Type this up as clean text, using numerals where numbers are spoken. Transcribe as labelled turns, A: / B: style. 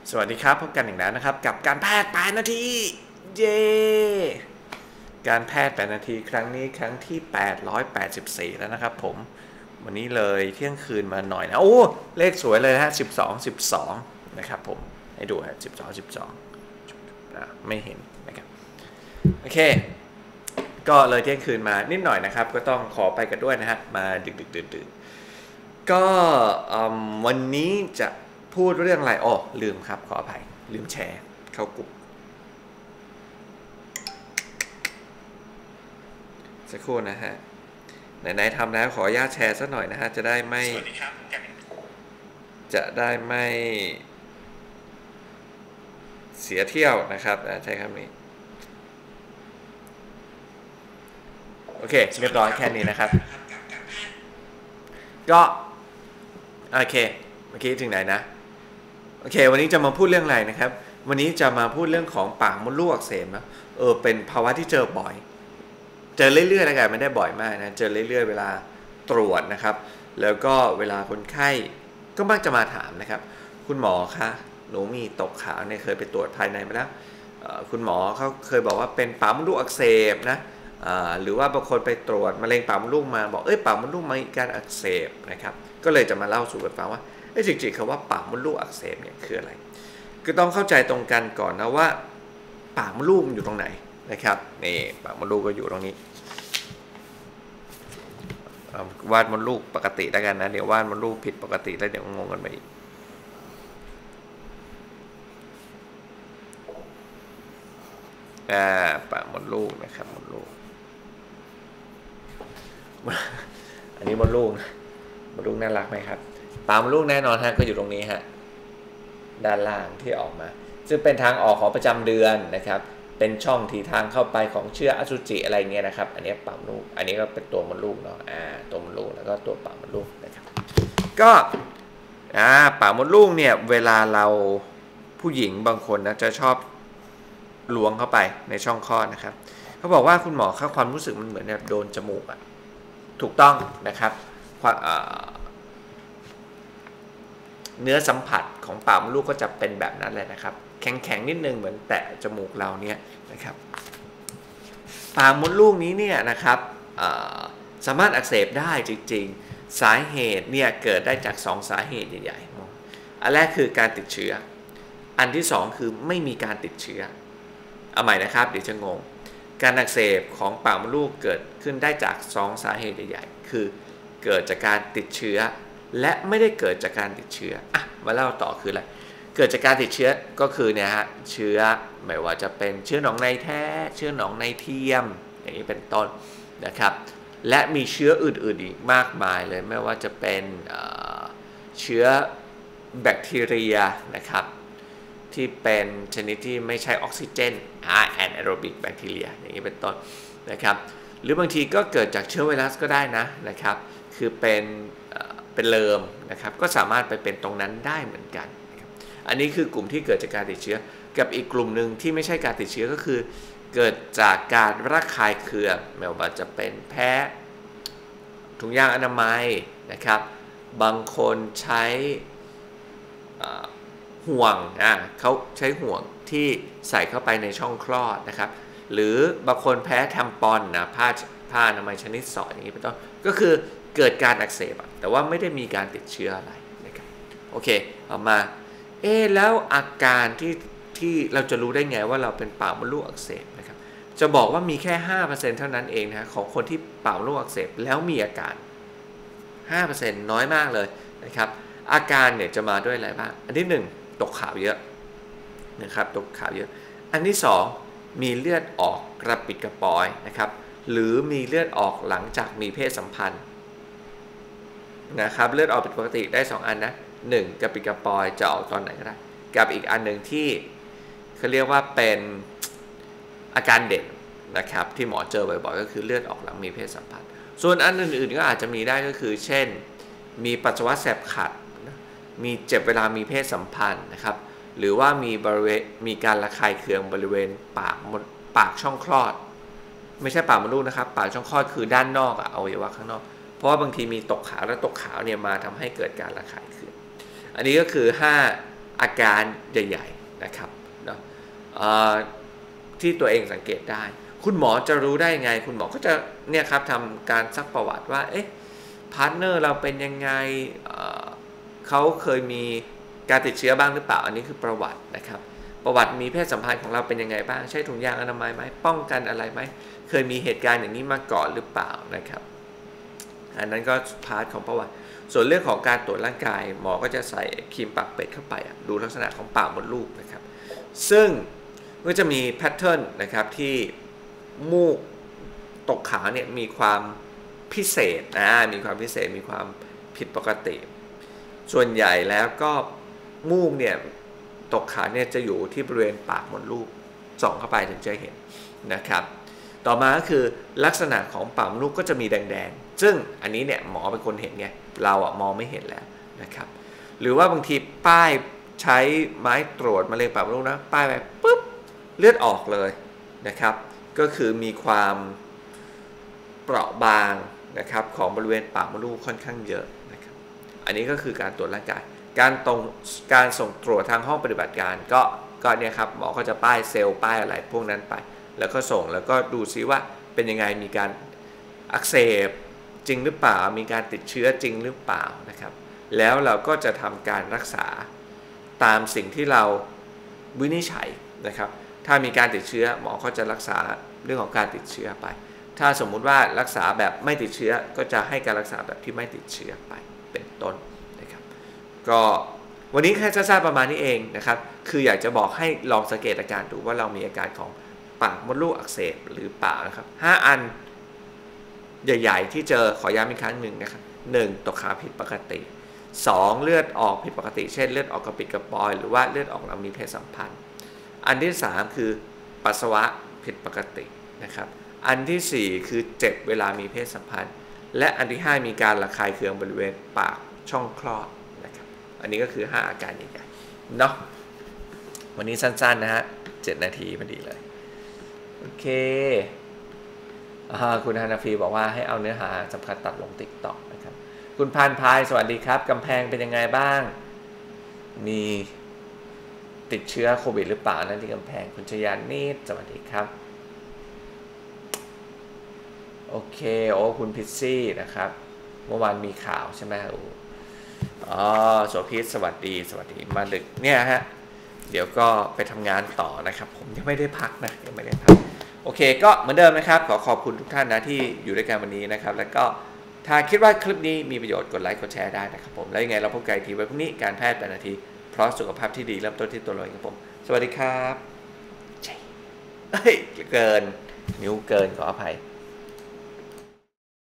A: สวัสดีครับพบกันอีกแล้วนะครับกับการแพทย์8นาทีเย้การแพทย์8นาทีครั้งนี้ครั้งที่884แล้วนะครับผมวันนี้เลยเที่ยงคืนมาหน่อยนะโอ้เลขสวยเลยนะฮะ12นะครับผมให้ดูฮะ12ไม่เห็นนะครับโอเคก็เลยเที่ยงคืนมานิดหน่อยนะครับก็ต้องขอไปกันด้วยนะฮะมาดึกดื่นก็วันนี้จะพูดเรื่องอะไรอ๋อลืมครับขออภัยลืมแชร์เข้ากลุ่มสักครู่นะฮะไหนๆทำแล้วขออนุญาตแชร์สักหน่อยนะฮะจะได้ไม่เสียเที่ยวนะครับใช้คำนี้โอเคเรียบร้อยแค่นี้นะครับก็โอเคเมื่อกี้ถึงไหนนะโอเควันนี้จะมาพูดเรื่องอะไรนะครับวันนี้จะมาพูดเรื่องของปากมดลูกอักเสบนะเป็นภาวะที่เจอบ่อยเจอเรื่อยๆแล้วกันไม่ได้บ่อยมากนะเจอเรื่อยๆเวลาตรวจนะครับแล้วก็เวลาคนไข้ก็มักจะมาถามนะครับคุณหมอคะหนูมีตกขาวเนี่ยเคยไปตรวจภายในมาแล้วคุณหมอเขาเคยบอกว่าเป็นปากมดลูกอักเสบนะหรือว่าบางคนไปตรวจมะเร็งปากมดลูกมาบอกปากมดลูกมีการอักเสบนะครับก็เลยจะมาเล่าสู่กันฟังว่าจริงๆคำว่าปากมดลูกอักเสบเนี่ยคืออะไรคือต้องเข้าใจตรงกันก่อนนะว่าปากมดลูกอยู่ตรงไหนนะครับนี่ปากมดลูกก็อยู่ตรงนี้วาดมดลูกปกติแล้วกันนะเดี๋ยววาดมดลูกผิดปกติแล้วเดี๋ยวงงกันไปอีกปากมดลูกนะครับมดลูกอันนี้มดลูกน่ารักไหมครับปากมดลูกแน่นอนฮะก็อยู่ตรงนี้ฮะด้านล่างที่ออกมาซึ่งเป็นทางออกของประจำเดือนนะครับเป็นช่องที่ทางเข้าไปของเชื้ออสุจิอะไรเงี้ยนะครับอันนี้ปากมดลูกอันนี้ก็เป็นตัวมดลูกเนาะตัวมดลูกแล้วก็ตัวปากมดลูกนะครับก็ปากมดลูกเนี่ยเวลาเราผู้หญิงบางคนนะจะชอบล้วงเข้าไปในช่องคลอดนะครับเขาบอกว่าคุณหมอความรู้สึกมันเหมือนแบบโดนจมูกอะถูกต้องนะครับเนื้อสัมผัสของปากมดลูกก็จะเป็นแบบนั้นเลยนะครับแข็งๆนิดนึงเหมือนแตะจมูกเราเนี่ยนะครับปากมดลูกนี้เนี่ยนะครับสามารถอักเสบได้จริงๆสาเหตุเนี่ยเกิดได้จาก2สาเหตุใหญ่ๆอันแรกคือการติดเชื้ออันที่2คือไม่มีการติดเชื้อเอาใหม่นะครับเดี๋ยวจะงงการอักเสบของปากมดลูกเกิดขึ้นได้จาก2สาเหตุใหญ่ๆคือเกิดจากการติดเชื้อและไม่ได้เกิดจากการติดเชื้อมาเล่าต่อคืออะไรเกิดจากการติดเชื้อก็คือเนี่ยฮะเชื้อไม่ว่าจะเป็นเชื้อหนองในแท้เชื้อหนองในเทียมอย่างนี้เป็นต้นนะครับและมีเชื้ออื่นๆอีกมากมายเลยไม่ว่าจะเป็นเชื้อแบคทีเรียนะครับที่เป็นชนิดที่ไม่ใช้ออกซิเจนanaerobic bacteria อย่างนี้เป็นต้นนะครับหรือบางทีก็เกิดจากเชื้อไวรัสก็ได้นะครับคือเป็นเลิมนะครับก็สามารถไปเป็นตรงนั้นได้เหมือนกันอันนี้คือกลุ่มที่เกิดจากการติดเชื้อกับอีกกลุ่มหนึ่งที่ไม่ใช่การติดเชื้อก็คือเกิดจากการระคายเคืองไม่ว่าจะเป็นแพ้ถุงยางอนามัยนะครับบางคนใช้ห่วงเขาใช้ห่วงที่ใส่เข้าไปในช่องคลอดนะครับหรือบางคนแพ้แทมปอนนะผ้าอนามัยชนิดสอดอย่างนี้เป็นต้นก็คือเกิดการอักเสบแต่ว่าไม่ได้มีการติดเชื้ออะไรนะครับโอเคเอามาแล้วอาการที่เราจะรู้ได้ไงว่าเราเป็นปากมดลูกอักเสบนะครับจะบอกว่ามีแค่ 5% เท่านั้นเองนะของคนที่ปากมดลูกอักเสบแล้วมีอาการ 5% น้อยมากเลยนะครับอาการเนี่ยจะมาด้วยอะไรบ้างอันที่1ตกขาวเยอะนะครับตกขาวเยอะอันที่2มีเลือดออกกระปิดกระปอยนะครับหรือมีเลือดออกหลังจากมีเพศสัมพันธ์นะครับเลือดออกผิดปกติได้2อันนะ1กระปิดกระปอยจะออกตอนไหนก็ได้กับอีกอันหนึ่งที่เขาเรียกว่าเป็นอาการเด่นนะครับที่หมอเจอบ่อยๆก็คือเลือดออกหลังมีเพศสัมพันธ์ส่วนอันอื่นๆก็อาจจะมีได้ก็คือเช่นมีปัสสาวะแสบขัดมีเจ็บเวลามีเพศสัมพันธ์นะครับหรือว่ามีการระคายเคืองบริเวณปากช่องคลอดไม่ใช่ปากมดลูกนะครับปากช่องคลอดคือด้านนอกอวัยวะข้างนอกเพราะว่าบางทีมีตกขาวและตกขาวเนี่ยมาทำให้เกิดการระคายเคืองอันนี้ก็คือ5 อาการใหญ่ๆนะครับเนาะที่ตัวเองสังเกตได้คุณหมอจะรู้ได้ไงคุณหมอก็จะเนี่ยครับทำการซักประวัติว่าพาร์ทเนอร์เราเป็นยังไงเขาเคยมีการติดเชื้อบ้างหรือเปล่าอันนี้คือประวัตินะครับประวัติมีเพศสัมพันธ์ของเราเป็นยังไงบ้างใช้ถุงยางอนามัยไหมป้องกันอะไรไหมเคยมีเหตุการณ์อย่างนี้มาก่อนหรือเปล่านะครับอันนั้นก็พาร์ทของประวัติส่วนเรื่องของการตรวจร่างกายหมอก็จะใส่ครีมปากเป็ดเข้าไปดูลักษณะของปากมดลูกนะครับซึ่งก็จะมีแพทเทิร์นนะครับที่มูกตกขาเนี่ยมีความพิเศษมีความพิเศษมีความผิดปกติส่วนใหญ่แล้วก็มูกเนี่ยตกขาเนี่ยจะอยู่ที่บริเวณปากมดลูกส่องเข้าไปถึงจะเห็นนะครับต่อมาก็คือลักษณะของปากมดลูกก็จะมีแดงๆซึ่งอันนี้เนี่ยหมอเป็นคนเห็นไงเรามองไม่เห็นแล้วนะครับหรือว่าบางทีป้ายใช้ไม้ตรวจมะเร็งปากมดลูกนะป้ายไปปุ๊บเลือดออกเลยนะครับก็คือมีความเปราะบางนะครับของบริเวณปากมดลูกค่อนข้างเยอะนะครับอันนี้ก็คือการตรวจร่างกายการส่งตรวจทางห้องปฏิบัติการก็เนี่ยครับหมอก็จะป้ายเซลล์ป้ายอะไรพวกนั้นไปแล้วก็ส่งแล้วก็ดูซิว่าเป็นยังไงมีการอักเสบจริงหรือเปล่ามีการติดเชื้อจริงหรือเปล่านะครับแล้วเราก็จะทำการรักษาตามสิ่งที่เราวินิจฉัยนะครับถ้ามีการติดเชื้อหมอก็จะรักษาเรื่องของการติดเชื้อไปถ้าสมมุติว่ารักษาแบบไม่ติดเชื้อก็จะให้การรักษาแบบที่ไม่ติดเชื้อไปเป็นต้นนะครับก็วันนี้แค่สั้นๆประมาณนี้เองนะครับคืออยากจะบอกให้ลองสังเกตอาการดูว่าเรามีอาการของปากมดลูกอักเสบหรือเปล่านะครับ5อันใหญ่ๆที่เจอขอย้ำอีกครั้งหนึ่งนะครับ1ตกขาผิดปกติ2เลือดออกผิดปกติเช่นเลือดออกกระปิดกระปอยหรือว่าเลือดออกหลังมีเพศสัมพันธ์อันที่3คือปัสสาวะผิดปกตินะครับอันที่4คือเจ็บเวลามีเพศสัมพันธ์และอันที่5มีการระคายเคืองบริเวณปากช่องคลอดนะครับอันนี้ก็คือ5อาการใหญ่ๆเนาะวันนี้สั้นๆนะฮะ7นาทีพอดีเลยโอเคคุณฮานาฟีบอกว่าให้เอาเนื้อหาสำคัญตัดลง TikTok นะครับคุณพานพายสวัสดีครับกำแพงเป็นยังไงบ้างมีติดเชื้อโควิดหรือเปล่านั่นที่กำแพงคุณชยานิดสวัสดีครับโอเคคุณพิซซี่นะครับเมื่อวานมีข่าวใช่ไหมโสภิตสวัสดีมาดึกเนี่ยฮะเดี๋ยวก็ไปทำงานต่อนะครับผมยังไม่ได้พักนะยังไม่ได้พักโอเคก็เหมือนเดิมนะครับขอบคุณทุกท่านนะที่อยู่ด้วยกันวันนี้นะครับแล้วก็ถ้าคิดว่าคลิปนี้มีประโยชน์กดไลค์กดแชร์ได้นะครับผมแล้วยังไงเราพบกันอีกทีวันพรุ่งนี้การแพทย์8นาทีเพราะสุขภาพที่ดีเริ่มต้นที่ตัวเราเองครับผมสวัสดีครับเกินนิ้วเกินขออภัย